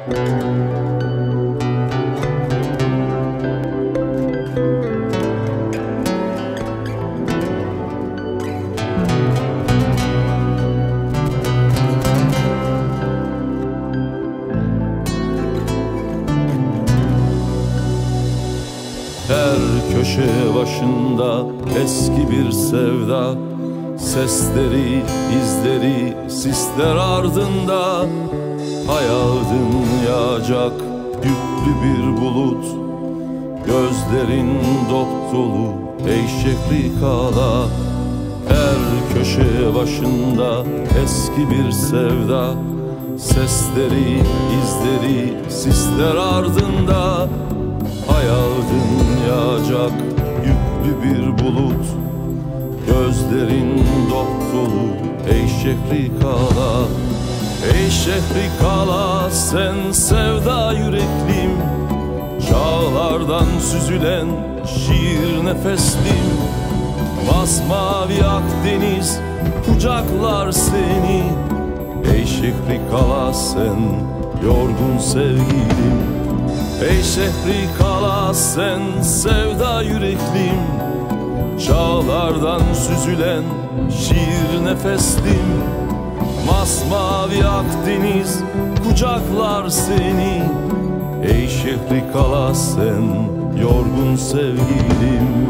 Her köşe başında eski bir sevda, sesleri, izleri, sisler ardında. Hayaldın yağacak yüklü bir bulut, gözlerin dop dolu ey şehri kala. Her köşe başında eski bir sevda, sesleri, izleri, sisler ardında. Hayaldın yağacak yüklü bir bulut, gözlerin dop dolu ey şehri kala. Ey şehri kala sen sevda yüreklim, çağlardan süzülen şiir nefeslim. Masmavi Akdeniz kucaklar seni, ey şehri kala sen yorgun sevgilim. Ey şehri kala sen sevda yüreklim, çağlardan süzülen şiir nefeslim. Masmavi Akdeniz kucaklar seni, ey şehri kala sen yorgun sevgilim.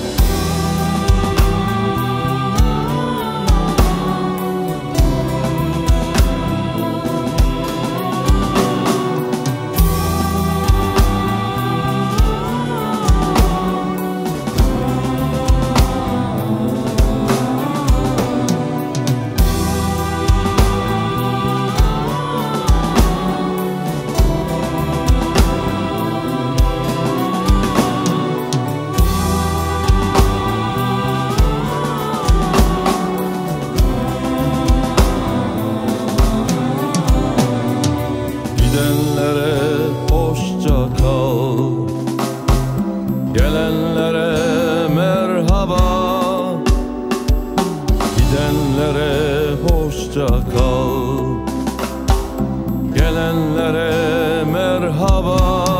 Gidenlere hoşça kal, gelenlere merhaba. Gidenlere hoşça kal, gelenlere merhaba.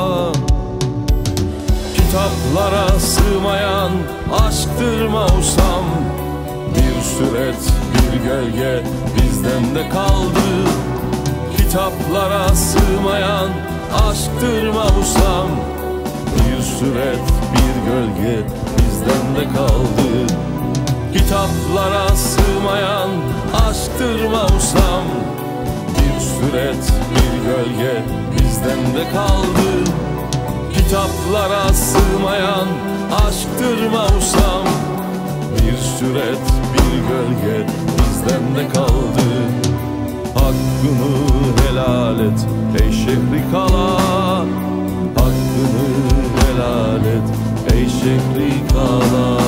Kitaplara sığmayan aşktır Mausam, bir süret bir gölge bizden de kaldı. Kitaplara sığmayan aşktır Mausam, bir süret bir gölge bizden de kaldı. Kitaplara sığmayan aşktır Mausam, bir süret bir gölge bizden de kaldı. Kitaplara sığmayan aşktır Mausam, bir süret bir gölge bizden de kaldı. Hakkını helal et ey şehri kala, hakkını helal et ey şehri kala.